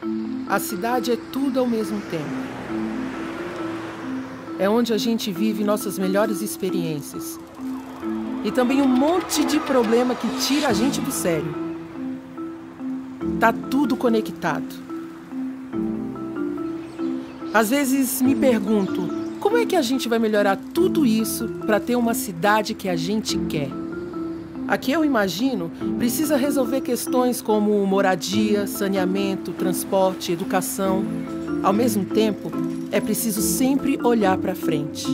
A cidade é tudo ao mesmo tempo. É onde a gente vive nossas melhores experiências. E também um monte de problema que tira a gente do sério. Tá tudo conectado. Às vezes me pergunto, como é que a gente vai melhorar tudo isso para ter uma cidade que a gente quer? Aqui eu imagino, precisa resolver questões como moradia, saneamento, transporte, educação. Ao mesmo tempo, é preciso sempre olhar para frente.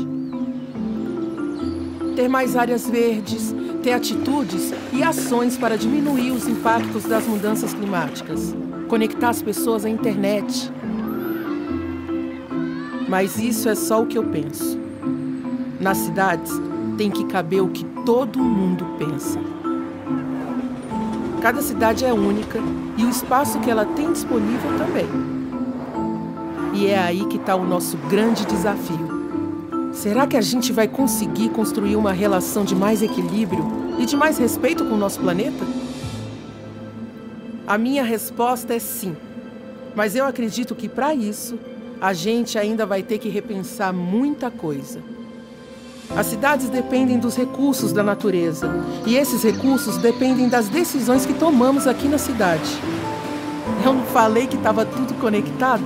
Ter mais áreas verdes, ter atitudes e ações para diminuir os impactos das mudanças climáticas. Conectar as pessoas à internet. Mas isso é só o que eu penso. Nas cidades, tem que caber o que todo mundo pensa. Cada cidade é única e o espaço que ela tem disponível também. E é aí que está o nosso grande desafio. Será que a gente vai conseguir construir uma relação de mais equilíbrio e de mais respeito com o nosso planeta? A minha resposta é sim. Mas eu acredito que para isso, a gente ainda vai ter que repensar muita coisa. As cidades dependem dos recursos da natureza. E esses recursos dependem das decisões que tomamos aqui na cidade. Eu não falei que estava tudo conectado?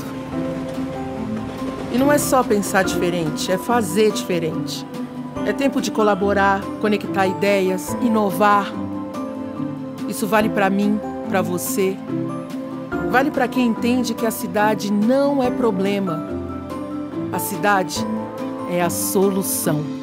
E não é só pensar diferente, é fazer diferente. É tempo de colaborar, conectar ideias, inovar. Isso vale para mim, para você. Vale para quem entende que a cidade não é problema. A cidade é a solução.